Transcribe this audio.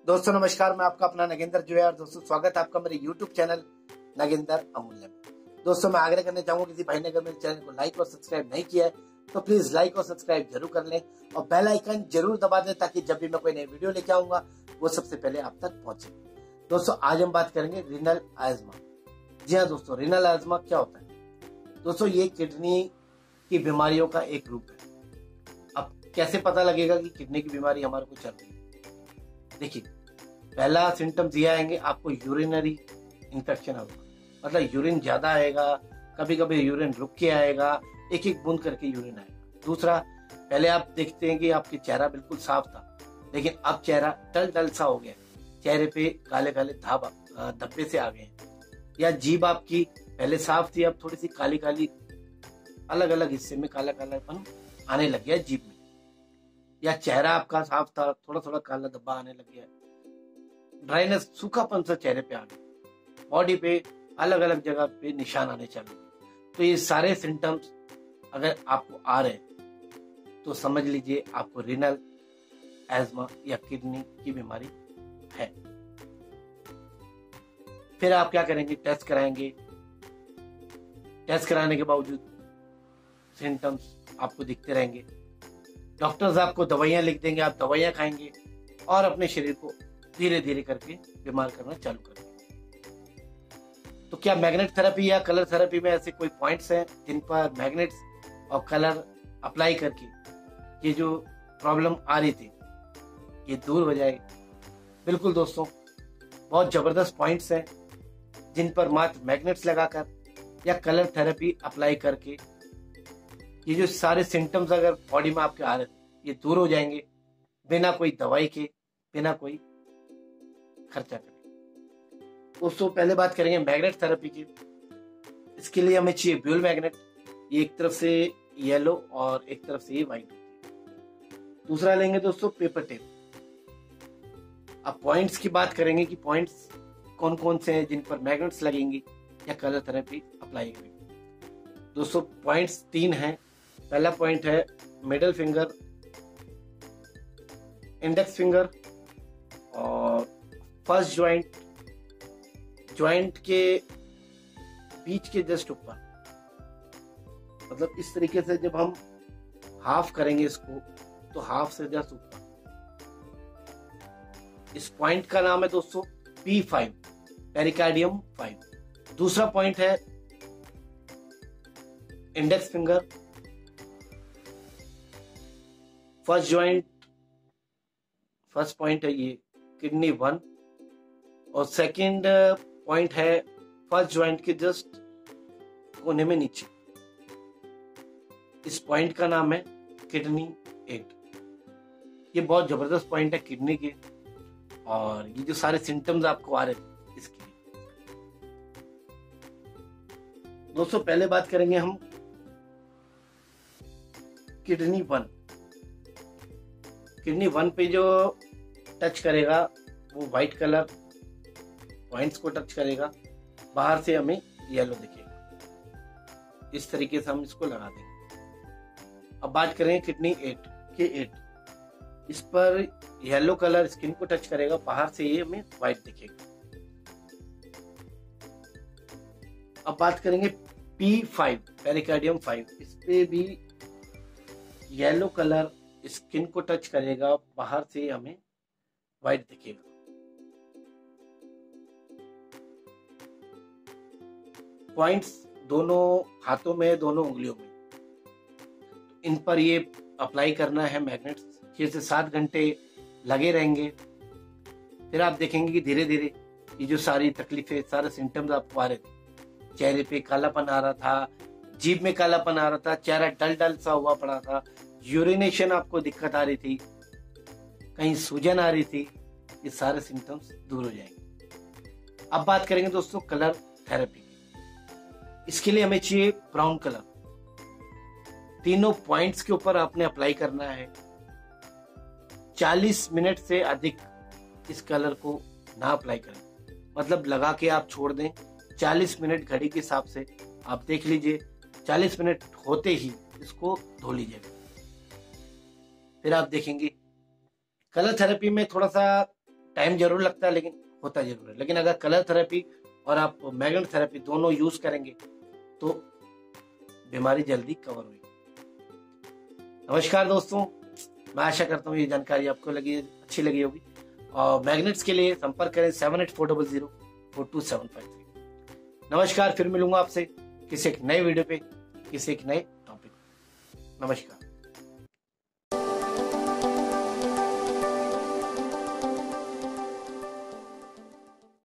दोस्तों नमस्कार, मैं आपका अपना नगेंद्र जो है। और दोस्तों स्वागत है आपका मेरे YouTube चैनल नगेंद्र अमूल्य में। दोस्तों मैं आग्रह करना चाहूंगा, किसी भाई ने अगर मेरे चैनल को लाइक और सब्सक्राइब नहीं किया है तो प्लीज लाइक और सब्सक्राइब जरूर कर लें और बेल आइकन जरूर दबा दें, ताकि जब भी मैं कोई नई वीडियो लेके आऊंगा वो सबसे पहले आप तक पहुंचे। दोस्तों आज हम बात करेंगे रीनल अस्थमा। जी हाँ दोस्तों, रीनल अस्थमा क्या होता है? दोस्तों ये किडनी की बीमारियों का एक रूप है। अब कैसे पता लगेगा कि किडनी की बीमारी हमारे को चल रही है? देखिए, पहला सिम्टम्स ये आएंगे, आपको यूरिनरी इन्फेक्शन होगा, मतलब यूरिन ज्यादा आएगा, कभी कभी यूरिन रुक के आएगा, एक एक बूंद करके यूरिन आएगा। दूसरा, पहले आप देखते हैं कि आपके चेहरा बिल्कुल साफ था, लेकिन अब चेहरा टल टल सा हो गया, चेहरे पे काले काले धब्बे से आ गए हैं। या जीभ आपकी पहले साफ थी, अब थोड़ी सी काली काली अलग अलग हिस्से में काला कालापन आने लग गया जीभ में। या चेहरा आपका साफ था, थोड़ा थोड़ा काला धब्बा आने लग गया, ड्राइनेस सूखापन सा चेहरे पे आ गया, बॉडी पे अलग अलग जगह पे निशान आने चालू। तो ये सारे सिम्टम्स अगर आपको आ रहे हैं तो समझ लीजिए आपको रीनल अस्थमा या किडनी की बीमारी है। फिर आप क्या करेंगे? टेस्ट कराएंगे। टेस्ट कराने के बावजूद सिम्टम्स आपको दिखते रहेंगे, डॉक्टर्स आपको दवाइयां लिख देंगे, आप दवाइयां खाएंगे और अपने शरीर को धीरे धीरे करके बीमार करना चालू कर देंगे। तो क्या मैग्नेट थेरेपी या कलर थेरेपी में ऐसे कोई पॉइंट्स हैं जिन पर मैग्नेट्स और कलर अप्लाई करके ये जो प्रॉब्लम आ रही थी ये दूर हो जाएगी? बिल्कुल दोस्तों, बहुत जबरदस्त पॉइंट्स हैं जिन पर मात्र मैग्नेट्स लगाकर या कलर थेरेपी अप्लाई करके ये जो सारे सिम्टम्स अगर बॉडी में आपके आ रहे थे ये दूर हो जाएंगे, बिना कोई दवाई के, बिना कोई खर्चा करें। दोस्तों पहले बात करेंगे मैग्नेट थेरेपी की। इसके लिए हमें चाहिए ब्यूल मैग्नेट, ये एक तरफ से येलो और एक तरफ से ये व्हाइट होती है। दूसरा लेंगे दोस्तों पेपर टेप। अब पॉइंट्स की बात करेंगे कि पॉइंट्स कौन कौन से हैं जिन पर मैग्नेट्स लगेंगी या कलर थेरेपी अप्लाई करेंगे। दोस्तों पॉइंट्स 3 हैं। पहला पॉइंट है मिडल फिंगर, इंडेक्स फिंगर और फर्स्ट ज्वाइंट के बीच के जस्ट ऊपर, मतलब इस तरीके से जब हम हाफ करेंगे इसको तो हाफ से जस्ट ऊपर। इस पॉइंट का नाम है दोस्तों P5, पेरिकार्डियम 5। दूसरा पॉइंट है इंडेक्स फिंगर, फर्स्ट पॉइंट है ये किडनी 1 और सेकंड पॉइंट है फर्स्ट ज्वाइंट के जस्ट कोने में नीचे। इस पॉइंट का नाम है किडनी 8। ये बहुत जबरदस्त पॉइंट है किडनी के, और ये जो सारे सिम्टम्स आपको आ रहे थे इसके लिए। दोस्तों पहले बात करेंगे हम किडनी 1। किडनी 1 पे जो टच करेगा वो व्हाइट कलर पॉइंट्स को टच करेगा, बाहर से हमें येलो दिखेगा। इस तरीके से हम इसको लगा देंगे। अब बात करें किडनी 8 के 8। इस पर येलो कलर स्किन को टच करेगा, बाहर से ये हमें व्हाइट दिखेगा। अब बात करेंगे P5, पेरिकार्डियम 5। इस पे भी येलो कलर स्किन को टच करेगा, बाहर से हमें व्हाइट दिखेगा। पॉइंट्स दोनों हाथों में, दोनों उंगलियों में, इन पर ये अप्लाई करना है मैग्नेट्स। 6 से 7 घंटे लगे रहेंगे। फिर आप देखेंगे कि धीरे धीरे ये जो सारी तकलीफें, सारे सिम्टम्स आपको आ रहे थे, चेहरे पे कालापन आ रहा था, जीभ में कालापन आ रहा था, चेहरा डल डल सा हुआ पड़ा था, यूरिनेशन आपको दिक्कत आ रही थी, कहीं सूजन आ रही थी, ये सारे सिम्टम्स दूर हो जाएंगे। अब बात करेंगे दोस्तों कलर थेरेपी की। इसके लिए हमें चाहिए ब्राउन कलर। तीनों पॉइंट्स के ऊपर आपने अप्लाई करना है। 40 मिनट से अधिक इस कलर को ना अप्लाई करें, मतलब लगा के आप छोड़ दें। 40 मिनट घड़ी के हिसाब से आप देख लीजिए, 40 मिनट होते ही इसको धो लीजिएगा। फिर आप देखेंगे कलर थेरेपी में थोड़ा सा टाइम जरूर लगता है लेकिन होता जरूर है। लेकिन अगर कलर थेरेपी और आप मैग्नेट थेरेपी दोनों यूज करेंगे तो बीमारी जल्दी कवर होगी। नमस्कार दोस्तों, मैं आशा करता हूँ ये जानकारी आपको अच्छी लगी होगी। और मैग्नेट्स के लिए संपर्क करें 7840042753। नमस्कार, फिर मिलूंगा आपसे किसी एक नए वीडियो पे, किसी एक नए टॉपिक। नमस्कार।